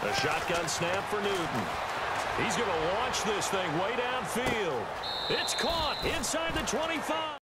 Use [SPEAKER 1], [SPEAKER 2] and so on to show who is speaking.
[SPEAKER 1] A shotgun snap for Newton. He's going to launch this thing way downfield. It's caught inside the 25.